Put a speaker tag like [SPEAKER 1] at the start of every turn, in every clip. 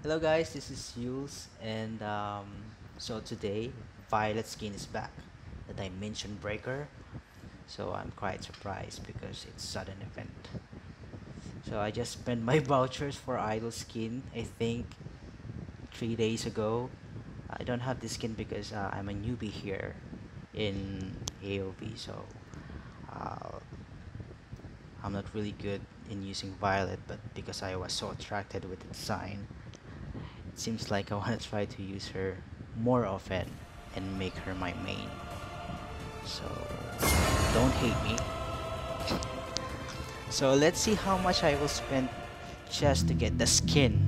[SPEAKER 1] Hello guys, this is Yules, and so today Violet skin is back, the Dimension Breaker. So I'm quite surprised because it's sudden event. So I just spent my vouchers for Idol skin, I think 3 days ago. I don't have this skin because I'm a newbie here in AOV, so uh, I'm not really good in using Violet, but because I was so attracted with the design, it seems like I want to try to use her more often and make her my main. So don't hate me. So let's see how much I will spend just to get the skin.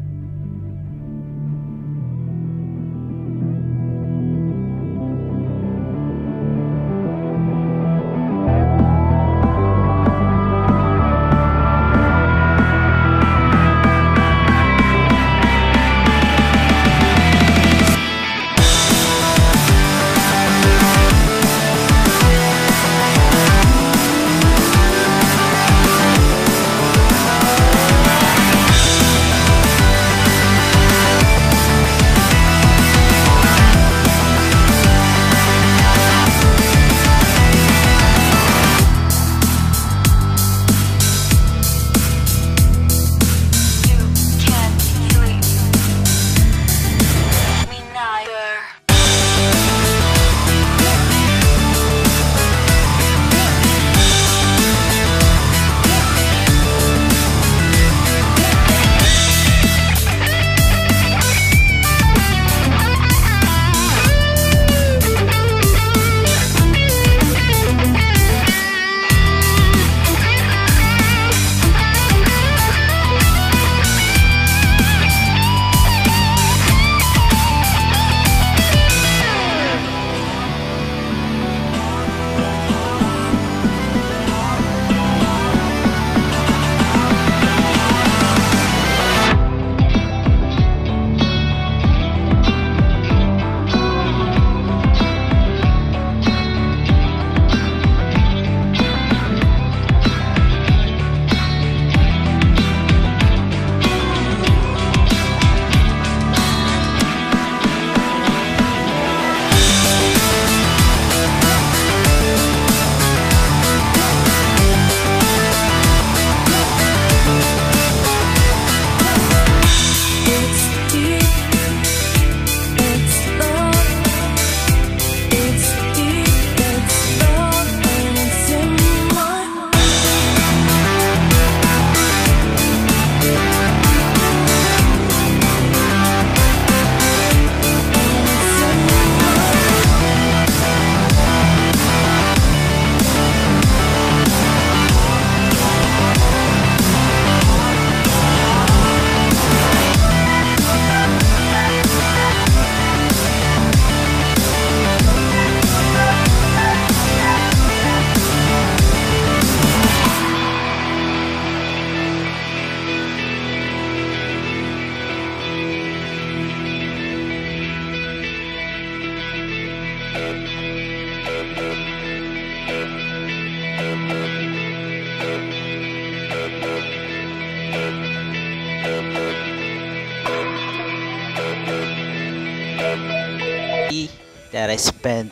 [SPEAKER 1] That I spent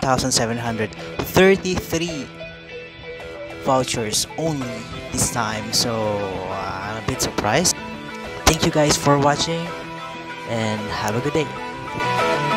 [SPEAKER 1] 1,733 vouchers only this time, so I'm a bit surprised. Thank you guys for watching and have a good day.